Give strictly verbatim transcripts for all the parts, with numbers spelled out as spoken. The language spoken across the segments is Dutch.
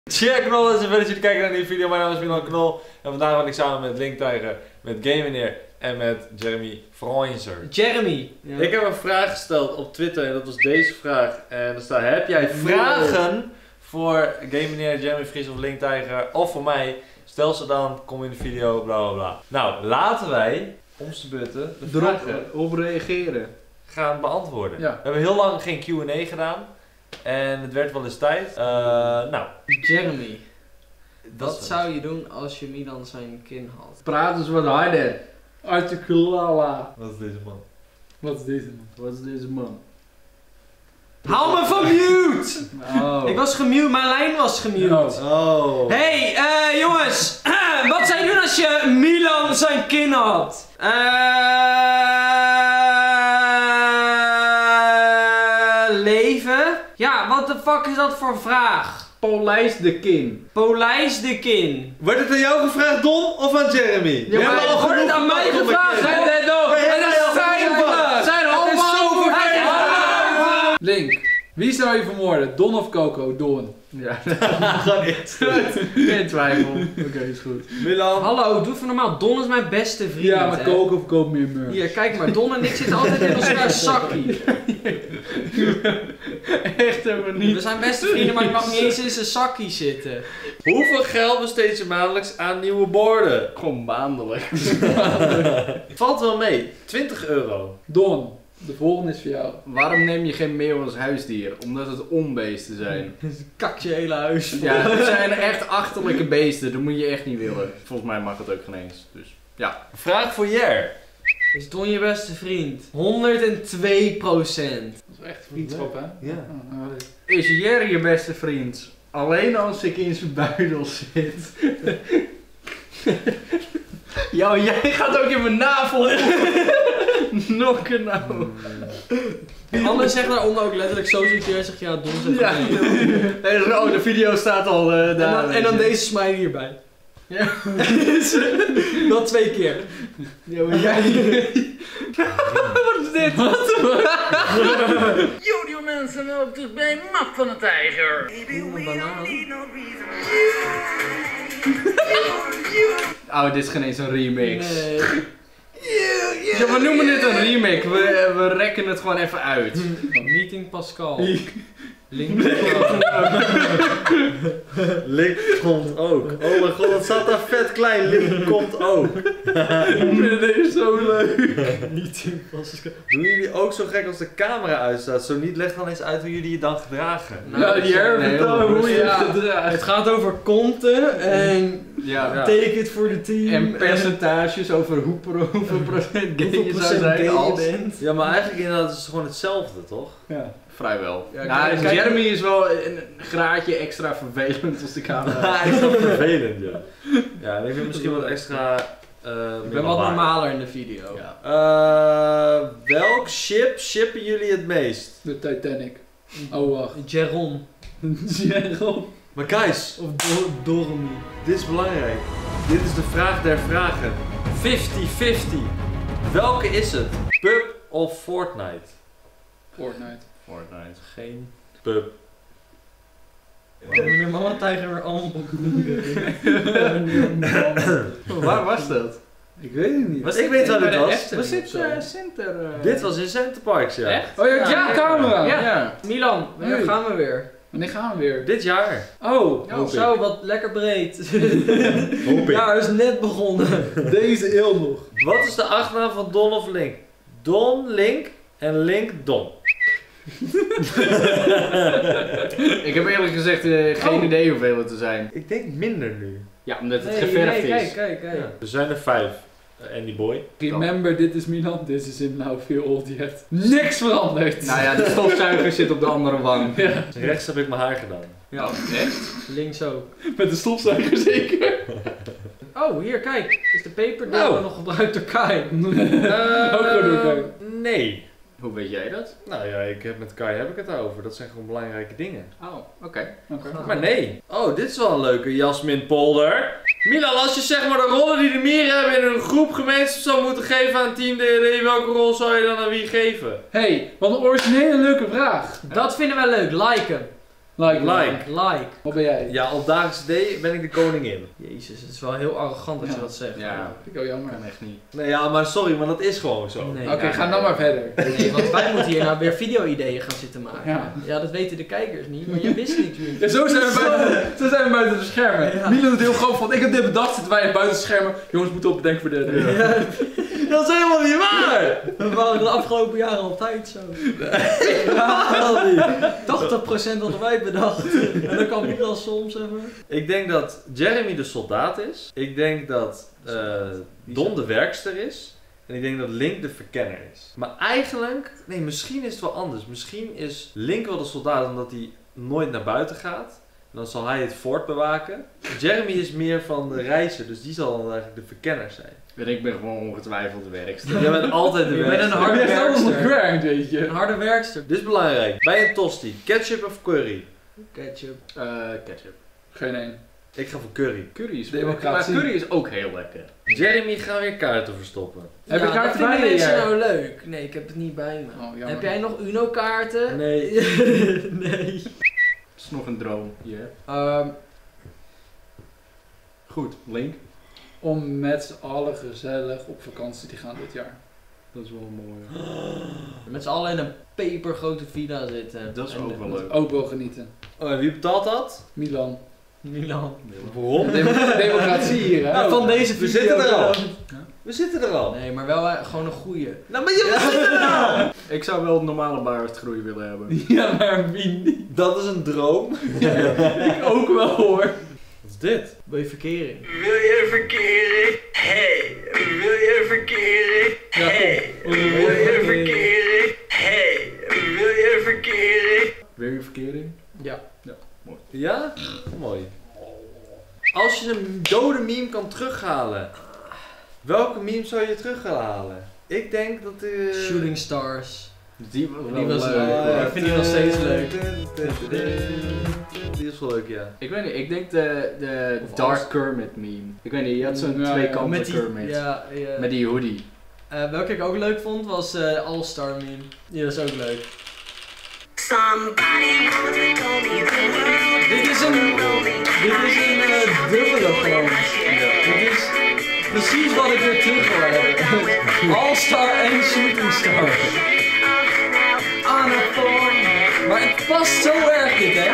Check Knol, en jullie kijken naar een nieuwe video. Mijn naam is Milan Knol. En vandaag ben ik samen met Link Tiger, met Game Meneer en met Jeremy Freunzer. Jeremy. Ja. Ik heb een vraag gesteld op Twitter en dat was deze vraag. En er staat: heb jij vragen voor Game Meneer, Jeremy Fries of Link Tiger of voor mij? Stel ze dan, kom in de video, bla bla bla. Nou, laten wij om te beurten de vragen op reageren gaan beantwoorden. Ja. We hebben heel lang geen Q en A gedaan. En het werd wel eens tijd. Uh, nou. Jeremy. Wat zou je doen als je Milan zijn kin had? Praat eens wat harder. Articulala. Wat is deze man? Wat is deze man? Wat is deze man? Hou me van mute! Oh. Ik was gemute, mijn lijn was gemute. Oh. Hey, eh jongens. Wat zou je doen als je Milan zijn kin had? Eh... leven? Ja, wat de fuck is dat voor vraag? Polijs de kin. Polijs de kin. Wordt het aan jou gevraagd, Don, of aan Jeremy? Ja, maar al wordt het aan mij gevraagd? Nee, Nee, nee, no. Nee, Het nee, is nee, zijn nee, vraag. Zijn Het is zo verkeerd. Link, wie zou je vermoorden? Don of Coco? Don. Ja, Gewoon echt. geen twijfel. Oké, okay, is goed. Milan. Hallo, doe even normaal. Don is mijn beste vriend. Ja, maar hè? Coco of Coco meer merch. Hier, kijk maar. Don en ik zitten altijd in elkaar zakkie. Echt helemaal niet. We zijn beste vrienden, maar ik mag niet eens in zijn zakkie zitten. Hoeveel geld besteed je maandelijks aan nieuwe borden? Gewoon maandelijk. Valt wel mee. twintig euro. Don, de volgende is voor jou. Waarom neem je geen meeuw als huisdier? Omdat het onbeesten zijn. Kak je hele huis. Ja, het zijn echt achterlijke beesten. Dat moet je echt niet willen. Volgens mij mag het ook geen eens. Dus ja. Vraag voor Jer. Is Don je beste vriend? honderdtwee procent. Dat is echt vriendschap, hè? Ja. Oh, nou, dit- Is Jerry je beste vriend? Alleen als ik in zijn buidel zit. Ja, jij gaat ook in mijn navel. Nokken nou. Anders zegt daaronder ook letterlijk zo zit je en zegt ja, Don zegt Ja. nee. Nee, oh, de video staat al uh, En daar. dan, en dan deze smiley hierbij. Ja. Dat twee keer. Ja, maar jij... Wat is dit? Wat? Yo, mensen, welkom terug bij Map van de Tijger. Een banaan. Oh, dit is geen eens een remix. Nee. Ja, we noemen dit een remix. We, we rekken het gewoon even uit. Meeting Pascal. Link. Link komt ook. Oh mijn god, het staat daar vet klein. Link komt ook. Ik vind deze zo leuk. Meeting Pascal. Doen jullie ook zo gek als de camera uitstaat? Zo niet, leg dan eens uit hoe jullie je dan gedragen. Nou, Jer, nee, vertel heel hoe je rustig. het gedraagt. Het gaat over konten en Ja. Ja. take it for the team. En percentages over hoe pro, hoeveel procent gay hoeveel je zou procent zijn gay je als... bent. Ja, maar eigenlijk inderdaad is het gewoon hetzelfde, toch? Ja. Vrijwel. Ja, Nou, kijk- kijk- Jeremy is wel een graadje extra vervelend als de camera. Ja, is dat vervelend, ja. Ja, en ik vind misschien wat extra... Uh, Ik ben wat normaler in de video. Ja. Uh, welk ship shippen jullie het meest? De Titanic. Oh, wacht. Jeron. Jeroen. Maar guys, Of Do Dormy. dit is belangrijk. Dit is de vraag der vragen. vijftig vijftig. Welke is het? Pub of Fortnite? Fortnite. Fortnite. Geen. Pub. Meneer Mama Tijger weer allemaal Waar was dat? Ik weet het niet. Was ik weet wel Bij dit de was. Efteling Was dit uh, Center? Uh... Dit was in Centerparks, ja. Echt? Oh ja, ja, camera. Ja. Ja. Milan, wanneer Hey. gaan we weer? Wanneer gaan we weer? Dit jaar. Oh, Ja, hoop zo, wat lekker breed. Hoop ik. Ja, het is net begonnen. ik. Deze eeuw nog. Wat is de achternaam van Don of Link? Don, Link en Link, Don. Ik heb eerlijk gezegd uh, geen Oh. idee hoeveel het er zijn. Ik denk minder nu. Ja, omdat het Nee, geverfd nee, is. Kijk, kijk, kijk. Ja. Er zijn er vijf. Uh, Andy Boy. Remember, dit is Milan. This is him now feel old yet. Niks veranderd. Nou ja, de stofzuiger zit op de andere wang. Ja. Rechts heb ik mijn haar gedaan. Ja, echt? Links ook. Met de stofzuiger zeker. Oh, hier, kijk. Is de paper die Oh. we nog gebruikt door Kai. Uh, Ook goed, oké. Nee. Hoe weet jij dat? Nou ja, ik heb met Kai heb ik het over. Dat zijn gewoon belangrijke dingen. Oh, oké. Oké. Maar nee. Oh, dit is wel een leuke Jasmin Polder. Milan, als je zeg maar de rollen die de mieren hebben in een groep gemeenschap zou moeten geven aan Team D D, welke rol zou je dan aan wie geven? Hey, wat een originele leuke vraag. Dat vinden wij leuk. Liken. Like. Like. Like. Wat ben jij? Ja, op dagelijkse D ben ik de koningin. Jezus, het is wel heel arrogant dat je Ja. dat zegt. Ja, Vind ik ook jammer. kan echt niet. Nee, ja, maar sorry, maar dat is gewoon zo. Nee. Oké, Ja, ga nee. dan maar verder. Nee, want wij moeten hier nou weer video-ideeën gaan zitten maken. Ja. Ja, dat weten de kijkers niet, maar je wist niks meer. Ja, zo zijn we buiten, zo zijn we buiten de schermen. Ja. Milan doet heel groot van, ik heb dit bedacht, zitten wij buiten de schermen. Jongens, moeten op bedenken voor de... Ja, Dat is helemaal niet waar! we waren de afgelopen jaren altijd zo. Ja, wel niet. tachtig procent hadden wij bedacht. En dan kan Milan soms even. Ik denk dat Jeremy de soldaat is. Ik denk dat eh, Don de werkster is. En ik denk dat Link de verkenner is. Maar eigenlijk, nee, misschien is het wel anders. Misschien is Link wel de soldaat omdat hij nooit naar buiten gaat. En dan zal hij het fort bewaken. Jeremy is meer van de reizen, dus die zal dan eigenlijk de verkenner zijn. En ik ben gewoon ongetwijfeld de werkster. Jij bent altijd de Je bent werkster. een harde Je hebt allemaal werkster. gewerkt, weet je. Een harde werkster. Dit is belangrijk. Bij een tosti, ketchup of curry? Ketchup. Eh, ketchup. Geen één. Ik ga voor curry. Curry is, Democratie. maar curry is ook heel lekker. Jeremy gaat weer kaarten verstoppen. Heb je ja, kaarten dat bij vinden je, mensen ja? nou leuk? Nee, ik heb het niet bij me. Oh, jammer. Heb jij nog Uno-kaarten? Nee. Nee. Dat is nog een droom hier. Ehm, Goed, Link. Om met z'n allen gezellig op vakantie te gaan dit jaar. Dat is wel een mooie. met z'n allen in een pepergrote villa zitten. Dat is En ook de- wel leuk. Ook wel genieten. Oh, en wie betaalt dat? Milan. Milan. Waarom? Dem- democratie hier, hè? Ja, van deze we video. zitten er al. dan. We zitten er al. Nee, maar wel eh, gewoon een goeie. Nou, maar je we zitten er al. Ik zou wel een normale baardgroei willen hebben. Ja, maar wie niet? Dat is een droom. Ik ook wel, hoor. Wat is dit? Wil je verkering? Wil je verkering? Hey, wil je verkering? Hey, wil je verkering? Hey, wil je verkering? Wil je verkering? Ja. Ja? Mooi. Als je een dode meme kan terughalen, welke meme zou je terug gaan halen? Ik denk dat de... Shooting Stars. Die was, Die was leuk. leuk. Oh, ja. Ik vind die nog steeds leuk. Die is wel leuk, ja. Ik weet niet, ik denk de, de Of Dark als- Kermit meme. Ik weet niet, je had zo'n Ja, twee ja. kanten Met die, Kermit. ja, ja. Met die hoodie. Eh, welke ik ook leuk vond was eh All-Star meme. Die was ook leuk. Somebody once told me the world Dit is een, dit is een eh, dubbele gewoon. Dit is precies wat ik weer terug wil hebben. All-Star en Shooting Star. On a phone. Maar het past zo erg dit, hè?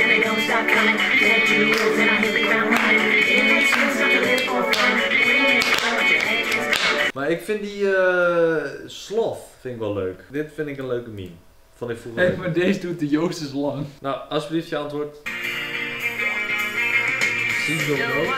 Maar ik vind die eh sloth vind ik wel leuk. Dit vind ik een leuke meme. Vond ik vroeger Hé, leuk. maar deze doet de Joost is lang. Nou, alsjeblieft je antwoord. Siegel, bro.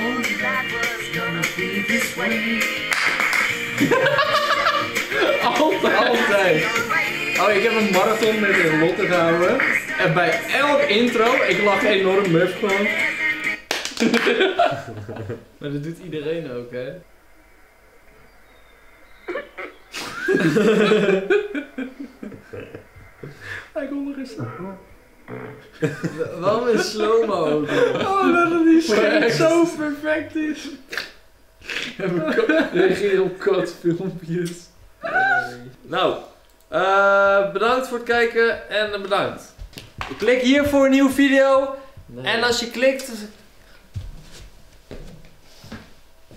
Altijd. Altijd. Oh, ik heb een marathon met een Lotte gehouden. En bij elk intro, ik lag enorm muf gewoon. Maar dat doet iedereen ook, hè? Hij kon nog eens. Wa- Waarom is slow-mo ook? Oh, dat het die scherm zo perfect is. Reageer op katfilmpjes. Nou, eh, bedankt voor het kijken en bedankt. Klik hier voor een nieuwe video. Nee. En als je klikt,